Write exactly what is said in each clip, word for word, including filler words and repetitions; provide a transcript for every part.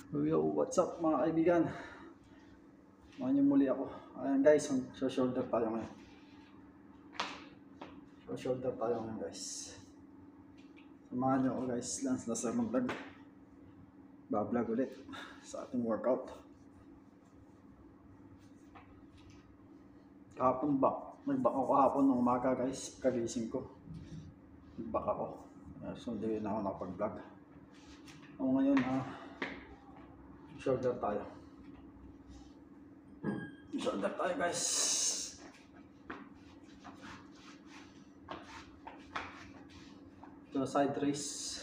Yo, what's up mga kaibigan? Samahan niyo muli ako. Ayan guys, so shoulder tayo ngayon. So shoulder tayo ngayon guys. Samahan niyo ako guys, Lance Lazar ng vlog. Bablog ulit sa ating workout. Kahapon ba? Nagbak ako kahapon ng umaga guys, kagising ko. Nagbak ako. So hindi na ako nakapag-vlog. O ngayon ha, shoulder tayo. Shoulder tayo guys. Ito side raise.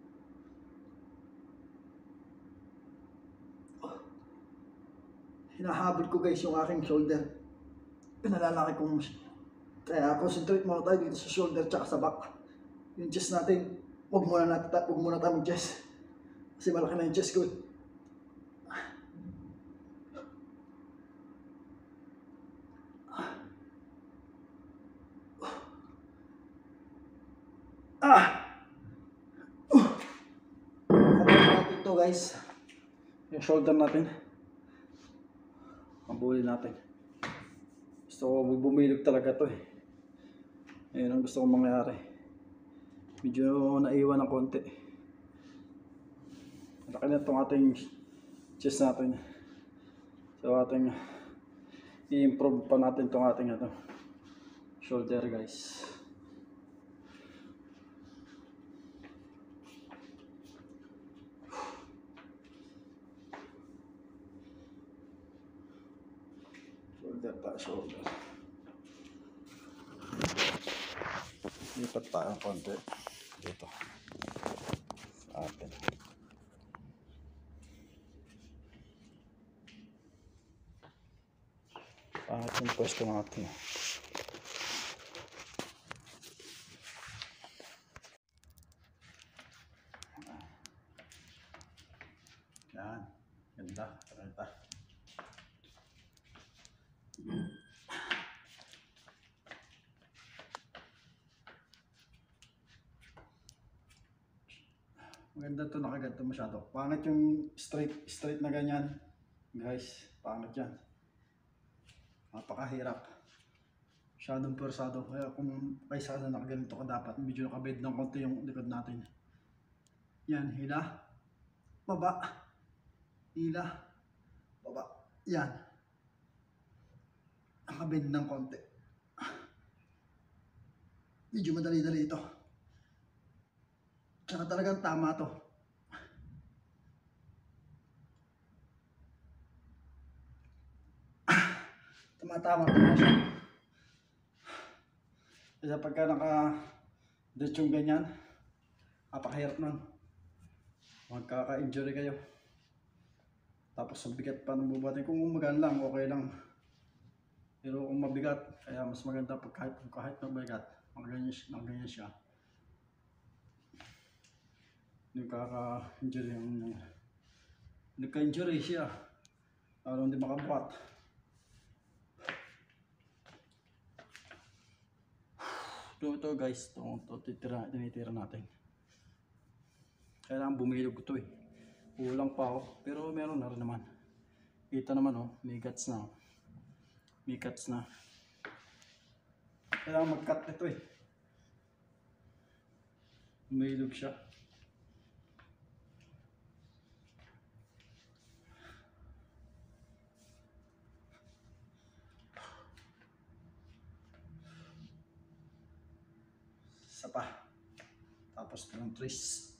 Hinahabol ko guys yung aking shoulder. Pinalalaki kong, kaya concentrate muna tayo dito sa shoulder tsaka sa back. Yung chest natin, huwag muna natin, huwag muna tayo mag-chest. Kasi malaki na yung chest ko. Ah! Uh! Habulin natin ito guys. Yung shoulder natin. Habulin natin. Gusto ko bumilog talaga to eh. Ayun ang gusto kong mangyari. Medyo naiwan ng konti. Laki na itong ating chest natin. So ating i-improve pa natin itong ating ito, shoulder guys. Shoulder pa, shoulder. Lipat tayo ng konti dito sa atin. Sa ating pwesto natin. Yan, ganda, ganda. Maganda to, nakaganto masyado. Pangit yung straight, straight na ganyan. Guys, pangit yan. Napakahirap. Masyadong persado. Kaya kung kaysa na nakaganito ka, dapat medyo nakabed ng konti yung likod natin. Yan, hila. Baba. Hila. Baba. Yan. Nakabed ng konti. Medyo madali-dali ito. Tsaka talagang tama to. Tama-tama talaga siya. Kaya pagka naka-ditch yung ganyan, napakahirap nun. Magkaka-injury kayo. Tapos ang bigat pa ng bubuhatin. Kung umagaan lang, okay lang. Pero kung mabigat, kaya mas maganda pag kahit, kahit mabigat, magaganyan, magaganyan siya. Nagkaka-injury yung nagka-injury siya. Lalo hindi makabuhat. Ito, ito guys, ito, ito titira, tinitira natin. Kailangan bumilog ito eh. Kulang pa ako, pero meron na rin naman. Kita naman oh, may guts na. May cuts na. Kailangan mag-cut ito eh. Bumilog siya. Isa pa. Tapos ito ng twist.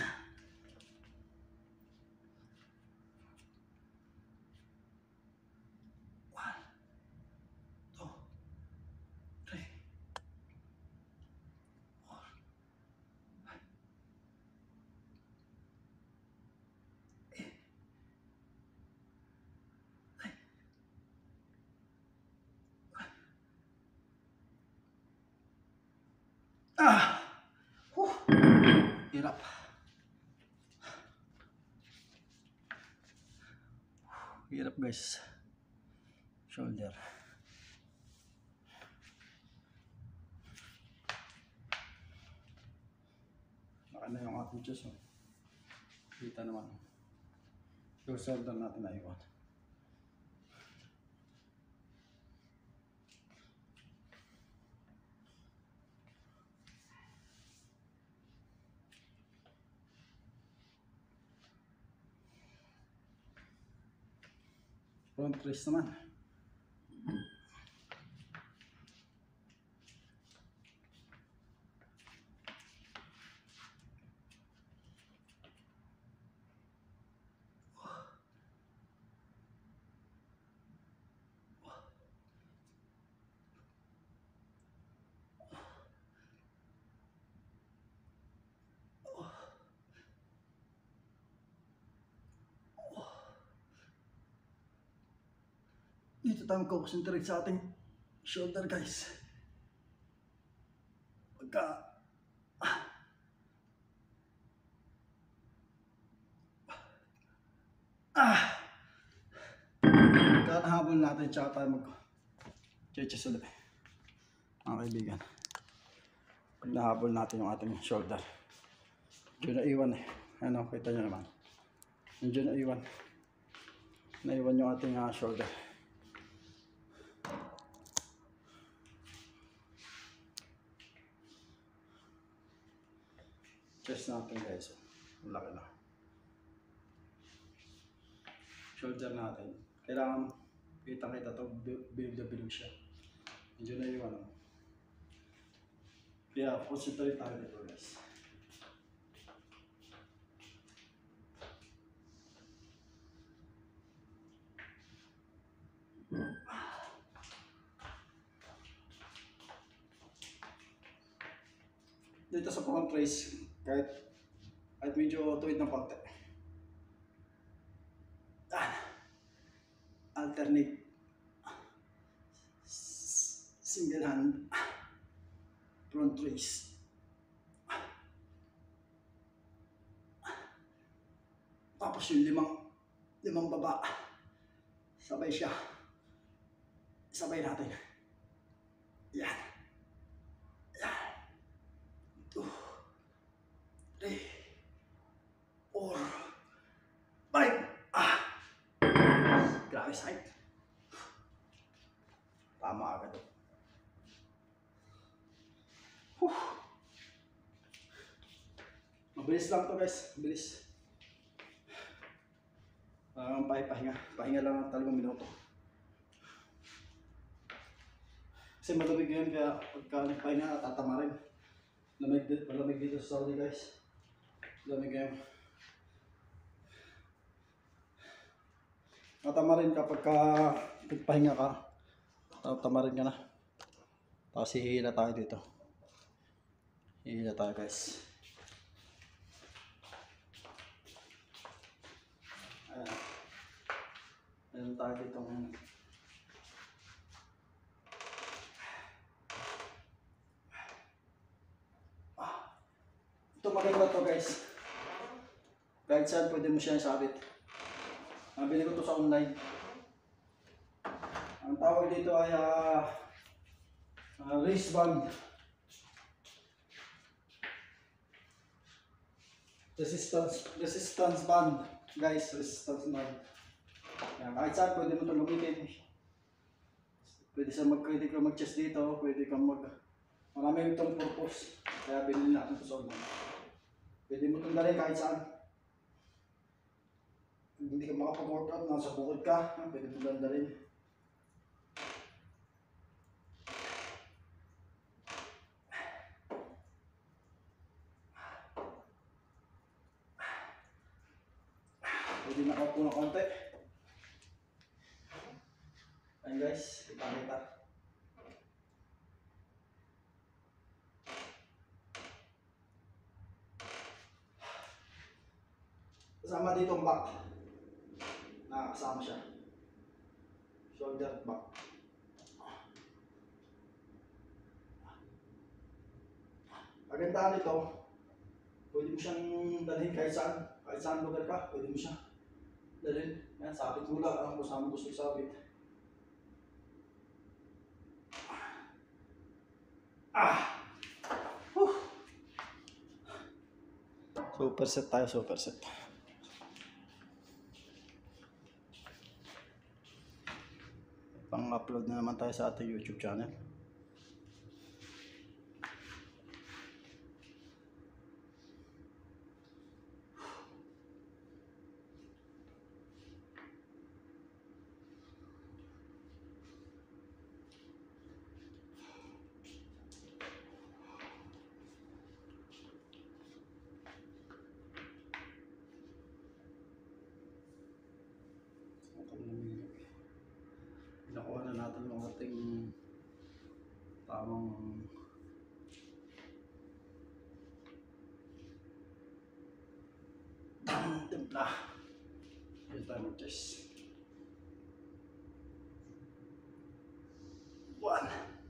Ah! Huh! Hirap. Hirap guys. Shoulder. Naka na yung ating chest. Oh. Kita naman. Yung shoulder natin na iwan. Front raise naman. Dito tayo mag-concentrate sa ating shoulder, guys. Pagka ah kanahabol natin, tsaka tayo mag-chest ulit, mga kaibigan. Pag nahabol natin yung ating shoulder, medyo naiwan eh. Ano, kita nyo naman, medyo naiwan naiwan yung ating uh, shoulder. Chest natin, guys, malaki na. Shoulder natin, kailangan kita-kita to, build the build siya. Medyo na iwan. Kaya concentrate tayo dito, guys. Dito sa front raise, kahit, kahit medyo tuwid ng konti. Ah, alternate single hand front raise. Tapos yung limang limang baba, sabay siya, sabay natin. Yan. Two, three, four, five. Ah, grabe side. Tama agad. Whew. Mabilis lang to, guys, mabilis. Parang pahinga, pahinga lang ng tatlong minuto. Kasi malamig yun, kaya pagka nagpahinga, tatama rin. Lamig, malamig dito sa Saudi, guys. Lamig yun. Tatama rin kapag ka nagpahinga ka, tatama rin ka na. Tapos hihila tayo dito. Hihila tayo, guys. Ayan. Ayan tayo dito. Ah. Ito maganda to, guys. Kahit saan pwede mo siya sabit. Nabili ko to sa online. Ang tawag dito ay uh, uh, wristband. Resistance, resistance band. Guys, resistance band. Yan, kahit saan pwede mo ito gamitin. Pwede sa mag-pwede ka mag-chest dito, pwede kang mag... Marami itong purpose. Kaya binili natin ito sa online. Pwede mo itong dalhin kahit saan. Hindi ka makapag-workout, nasa bukod ka, pwede itong dalhin. Pwede nakaupo na konti. Ayan, guys, ipakita. Kasama dito ang back. Nakakasama siya. Shoulder at back. Kagandahan nito, pwede mo siyang dalhin kahit saan. Kahit saan lugar ka, pwede mo siya dalhin. Yan, sabit mo lang. Alam ko saan mo gusto isabit. Ah! Whew. Super set tayo, super set. pang-upload na naman tayo sa ating YouTube channel. Nakuha na natin ang ating tamang tamang timpla. Yung tayo mag-test. One,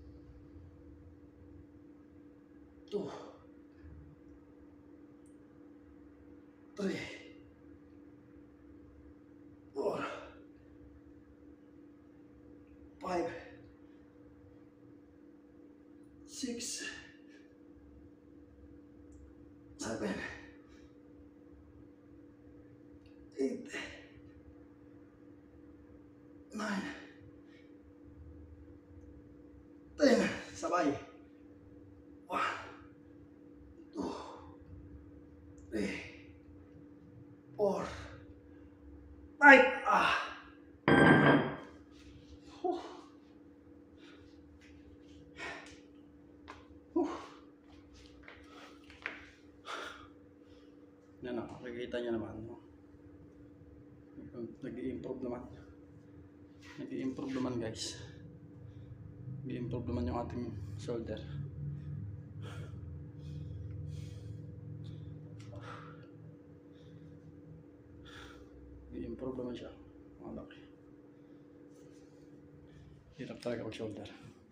two, three, four, five, six, seven, eight, nine, ten. Sabay. One, two, three, four, five. Ah. Huh. Huh. Yan o, nakikita nyo naman, no? Nag-i-improve naman. Nag-i-improve naman, guys. Nag-i-improve naman yung ating shoulder. Nag-i-improve naman siya. Malaki. Hirap talaga mag-shoulder.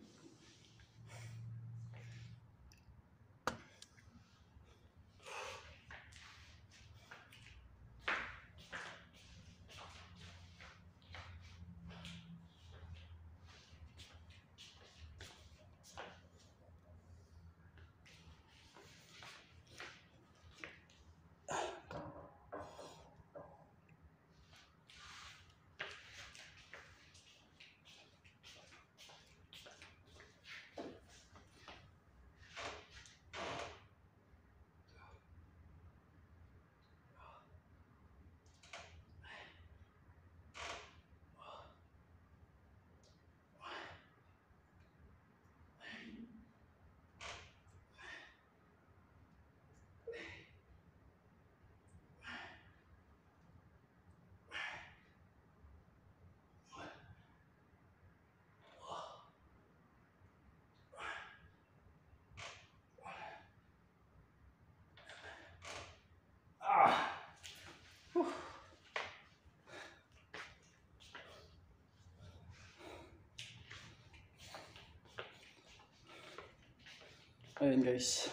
Ayun guys,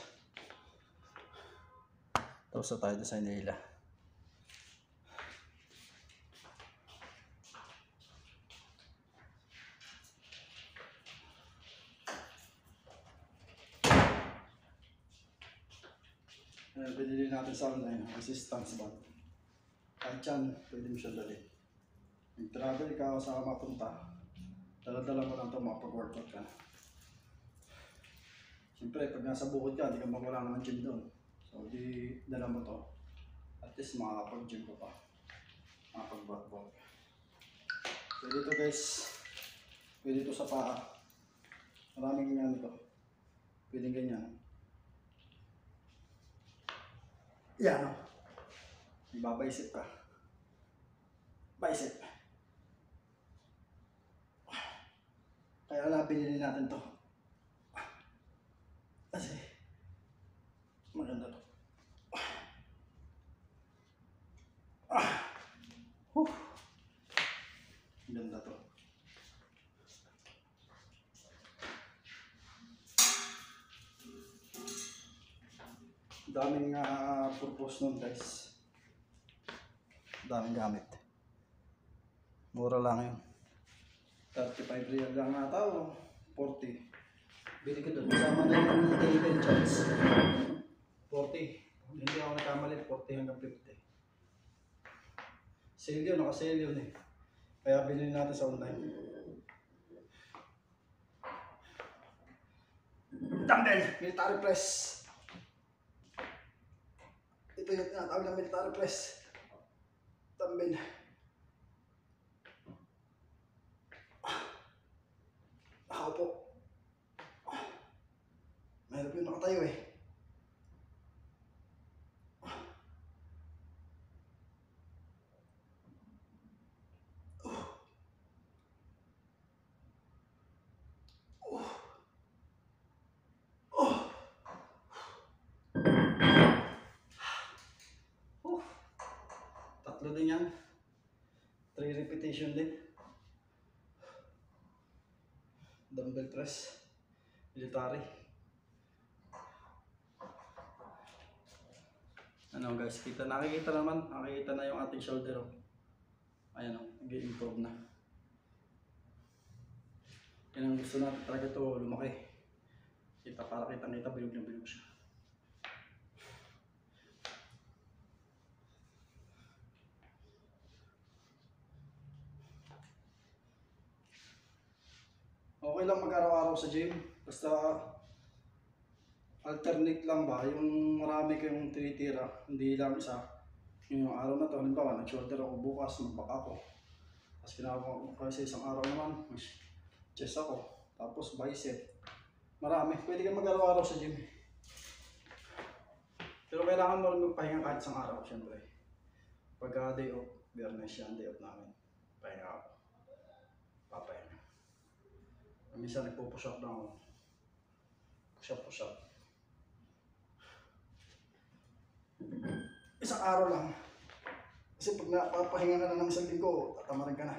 tapos na tayo sa nila. Ayan, binili natin sa online, resistance band. Kahit yan, pwede mo siya dali. Nag-travel ka o saan ka mapunta, dala-dala mo lang ito, makapag-workout ka. Siyempre, pag nasa bukod ka, hindi ka mawala naman gym doon. So, di dala mo to. At least makakapag-gym ko pa. Makakapag-workout. Pwede ito guys. Pwede ito sa paa. Maraming ano to. Pwede ganyan. Yan o. Ibabaisip ka. Bicep. Kaya na binili natin to. Kasi maganda to. Ah. Huh. Ganda to. Daming uh, purpose nun guys. Daming gamit. Mura lang yun. thirty-five real lang ata o forty. Bili ko doon. Kasama na yung delivery charge. forty. Hindi ako nakamali. forty hanggang fifty. Sale yun. Naka-sale yun eh. Kaya bilhin natin sa online. Dumbbell, military press. Ito yung tinatawag na military press. Dumbbell. Nakaupo. Mahirap yung nakatayo eh. Tatlo din yan. three repetition din. Dumbbell press. Military. Ano guys, kita nakikita naman, nakikita na yung ating shoulder. Oh. Ayan o, oh, nag-improve na. Yan ang gusto natin talaga ito, lumaki. Kita para kitang-kita, bilog na bilog siya. Okay lang mag-araw-araw sa gym, basta alternate lang ba, yung marami kayong tinitira, hindi lang isa. Yung araw na to, halimbawa, nag-shoulder ako bukas, mag-back ako. Tapos ginagawa ko kasi isang araw naman, chest ako, tapos bicep. Marami, pwede kang mag-araw-araw sa gym. Pero kailangan mo rin magpahinga kahit isang araw, syempre. Pagka day off, Biyernes yan, day off namin. Pahinga ako. Papahinga. Minsan nagpo-push up lang ako. Push up, push up. Isang araw lang. Kasi pag napapahinga ka na ng isang linggo, tatamarin ka na.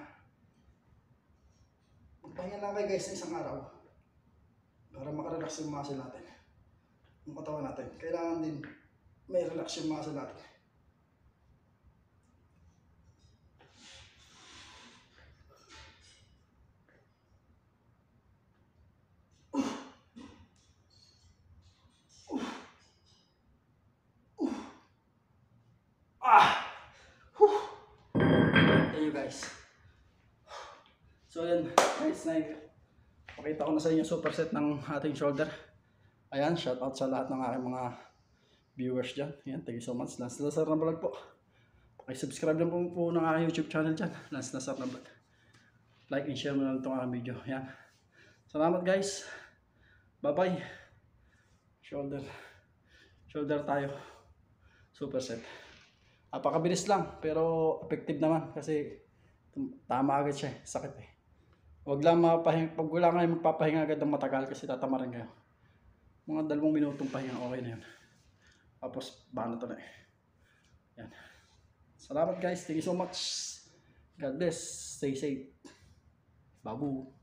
Magpahinga lang kayo guys ng isang araw. Para makarelax yung muscle natin. Yung katawan natin. Kailangan din may relax yung muscle natin. Ah! Whew! Thank you guys. So yun guys, na pakita ko na sa inyo superset ng ating shoulder. Ayan, shout out sa lahat ng aking mga viewers dyan. Ayan, thank you so much. Lance Lazar na vlog po. Pakisubscribe lang po, po ng aking YouTube channel dyan. Lance Lazar na vlog. Like and share mo lang itong aking video. Ayan. Salamat guys. Bye bye. Shoulder. Shoulder tayo. Superset. Napakabilis lang, pero effective naman kasi tama agad siya, sakit eh. Huwag lang mapahinga, pag wala kayo magpapahinga agad ng matagal kasi tatamarin kayo. Mga dalawang minutong pahinga, okay na yun. Tapos, baka na to na eh. Yan. Salamat guys, thank you so much. God bless, stay safe. Babu.